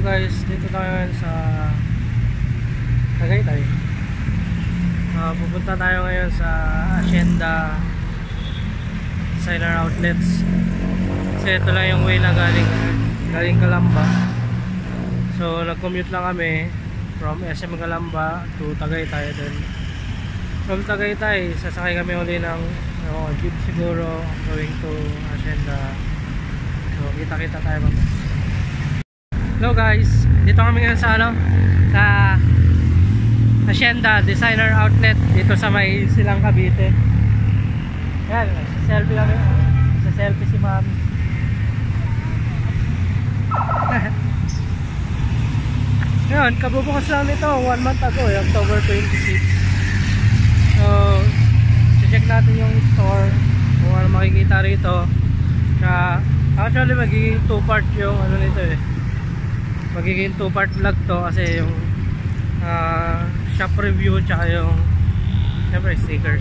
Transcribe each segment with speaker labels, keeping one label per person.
Speaker 1: guys, dito tayo ngayon sa Tagaytay. Pupunta tayo ngayon sa Hacienda Designer Outlets. Kasi ito lang yung way na galing Calamba. So nag-commute lang kami from SM Calamba to Tagaytay. Then from Tagaytay, sasakay kami uli ng jeep siguro going to Hacienda. So kita-kita tayo mamaya. Hello guys, dito kami ngayon sa sa Hacienda Designer Outlet dito sa may Silang Cavite. Yan, selfie kami. Sa selfie si Mami. Ngayon, kabubukas lang nito 1 month ago, October 26. So, check natin yung store kung ano makikita rito. Actually magiging 2-part yung nito magiging 2-part vlog to kasi yung shop review tsaka yung syempre stickers.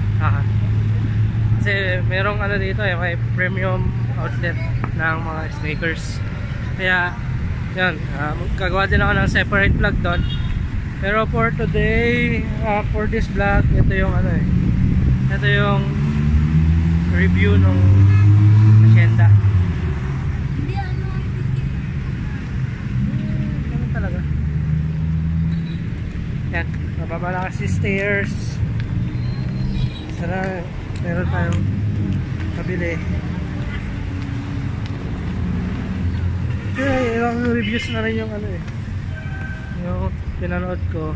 Speaker 1: Kasi merong dito may premium outlet ng mga sneakers, kaya yan, gagawa din ako ng separate vlog doon. Pero for today, for this vlog, ito yung ito yung review ng Hacienda. Talaga. Yan, mababa lang kasi stairs. Sana meron tayong kabili. Okay, ilang reviews na rin yung yung pinanood ko.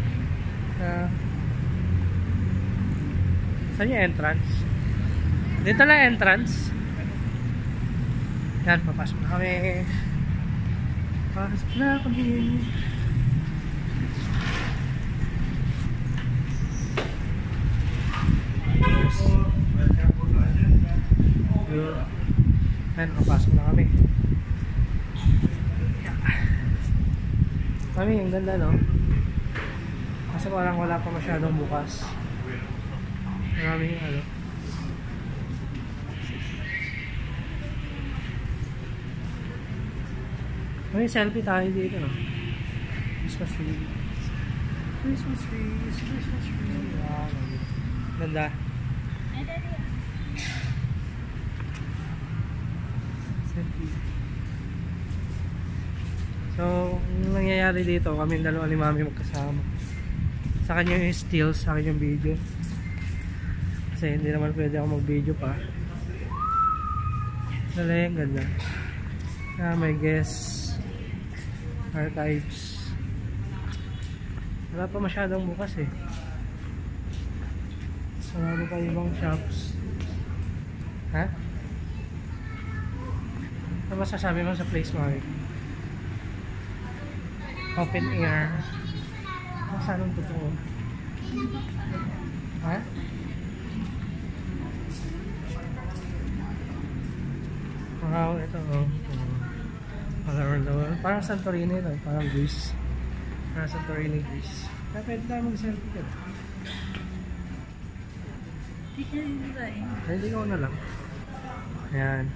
Speaker 1: Saan yung entrance? Dito na entrance. Yan, papasok na kami. Pasok na kami. Yan, papasok na kami. Kami, ang ganda no? Kasi parang wala pa masyadong bukas. Maraming may selfie tayo dito no? Christmas tree. Christmas trees, Christmas tree. Wow, ganda. Selfie. So, yung nangyayari dito, kami dalawa ni Mami magkasama. Sa kanya yung stills, sa akin yung video. Kasi hindi naman pwede ako mag-video pa. Dali, ganda. May guest archives. Wala pa masyadong bukas wala pa ibang shops. Ano masasabi mo sa place, Mami? Open air. Saan ang totoo? Wow, ito all around the world. Parang Santorini parang Greece. Parang Santorini, Greece. Kaya pwede tayo mag-selfie ka. Hindi ko na lang. Ayan.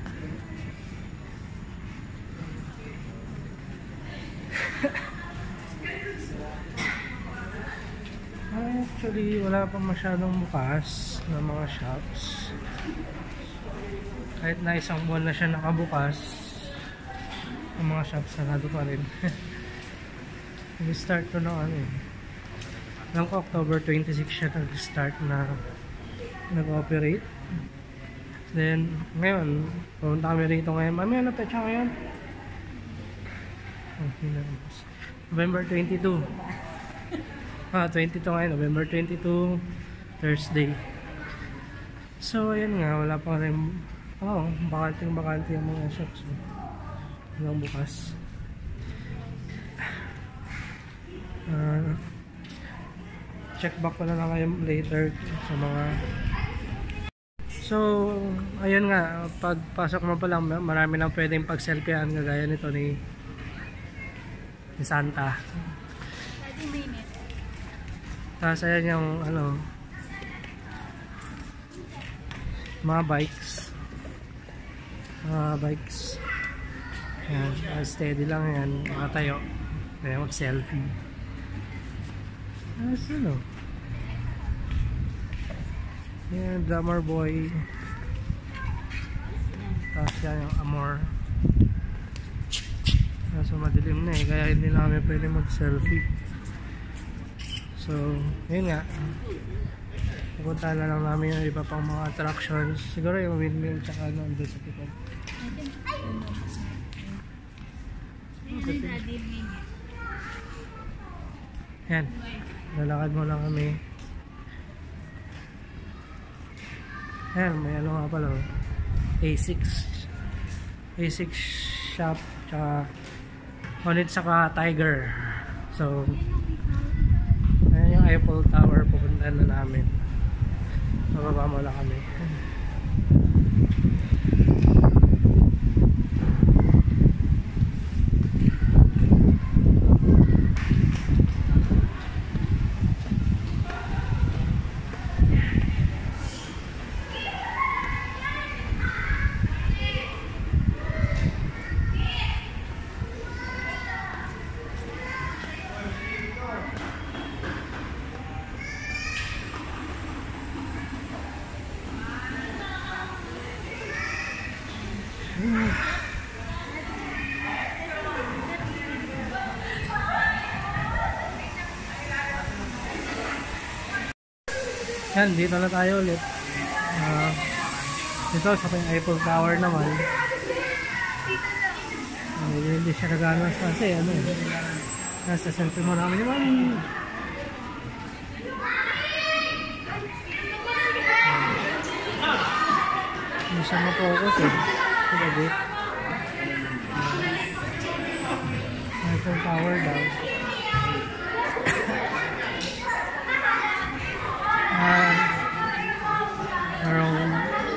Speaker 1: Actually, wala pa masyadong bukas na mga shops. Kahit na isang buwan na siya nakabukas, ang mga shops sarado pa rin. Nag-start to na alam ko October 26 siya nag-start na nag-operate. Then ngayon pumunta kami rito ngayon. Mami, ano petsa ngayon? November 22. 22 ngayon, November 22, Thursday. So ayun nga, wala pa rin bakante yung mga shops hanggang bukas. Check back ko na lang kayo later sa mga. So ayun nga, pagpasok mo pa lang marami lang pwedeng pag-selfiehan kagaya nito ni Santa. Tapos ayan yung mga bikes. Yan, steady lang yan, makatayo. Kaya mag-selfie. Ano? Yan, drummer boy. Tapos yan yung Amor. So madilim na kaya hindi na kami pwede mag-selfie. So, yun nga. Pupunta na lang namin yung iba pang mga attractions. Siguro yung windmill tsaka ano doon sa tikod. Yan. Lalakad mo lang kami. Yan, may ano nga pala. A6 shop tsaka Honit saka Tiger. So ayan yung Eiffel Tower, pupuntahan na namin. Mababa mo lang kami. Yan, dito na tayo ulit. Dito sa Eiffel Tower naman. Hindi siya naganas kasi ano eh. Nasa selfie mo namin yung mami. Hindi siya ma-focus eh. Sabi. Eiffel Tower daw. Merong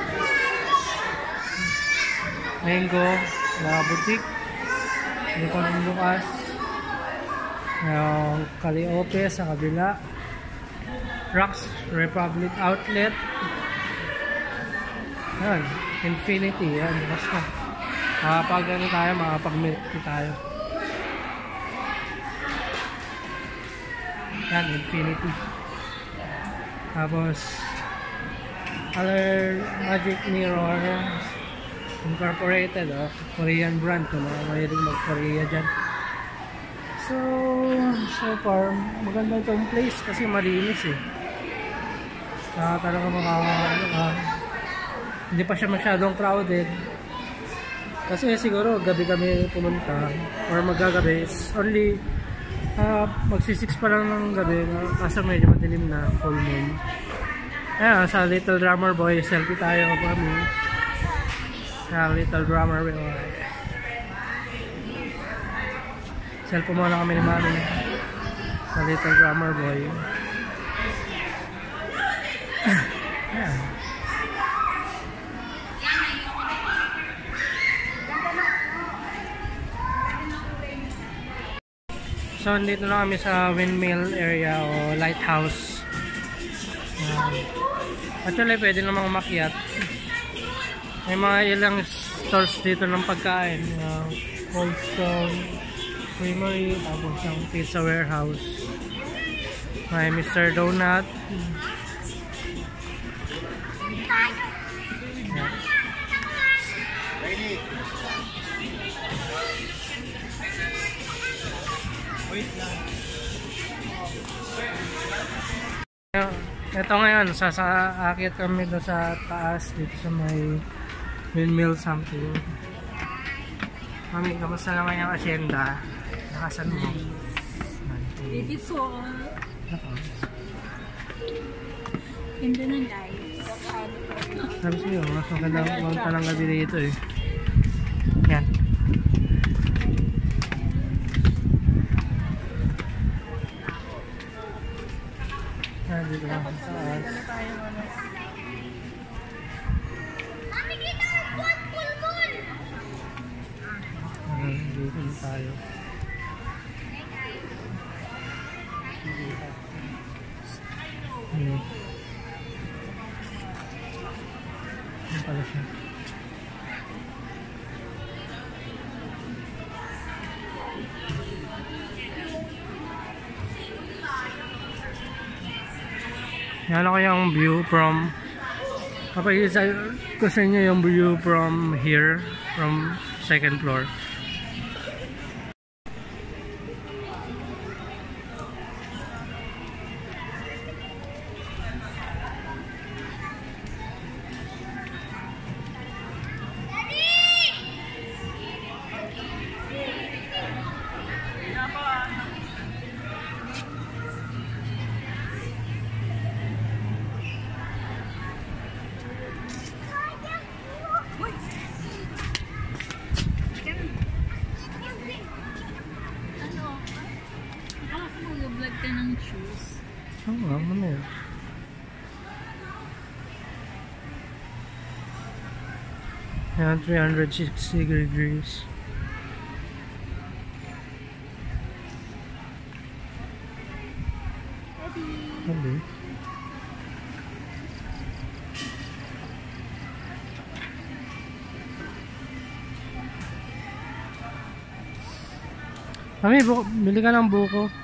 Speaker 1: Mango, mga butik. Hindi pa nang bukas. Merong Calliope sa kabila. Rocks Republic Outlet. Yan, Infinity. Yan, bukas na. Makapag-ano tayo, makapag-milk tayo. Yan, Infinity. Tapos Color Magic Mirror Incorporated, Korean brand, kung mga mahilig mag-Korea dyan. So far maganda itong place kasi malinis eh. Talaga hindi pa siya masyadong crowded kasi siguro gabi kami pumunta or magagabi is only magsi-6 pa lang ng gabi kasi medyo madilim na, full moon. Ayan, sa Little Drummer Boy, selfie tayo kami. Sa Little Drummer Boy. Selfie muna kami ni Mami. Sa Little Drummer Boy. Ayan. So, dito na kami sa windmill area o lighthouse. Actually, pwede namang umakyat. May mga ilang stores dito ng pagkain. Cold Stone, Creamery, tapos yung Pizza Warehouse. May Mr. Donut. Ito ngayon, sasaakit kami doon sa taas dito sa may windmill something. Mami, kamusta naman yung asyenda? Nakasan mo?
Speaker 2: Beautiful. Ganda ng lights.
Speaker 1: Sabi sa'yo, mas magandang pumunta ng gabi dito eh. Yan. Dito lang sa taas.
Speaker 2: Mami, dito ang full moon!
Speaker 1: Dito na tayo. Ano pala siya? Yan ako yung view from, papakita ko sa inyo yung view from here, from second floor.
Speaker 2: Ano? Akala ko mag-vlog ka ng shoes.
Speaker 1: Oo, ano yun? Yan, 360 degrees. Sabi. Mami, bili ka ng buko.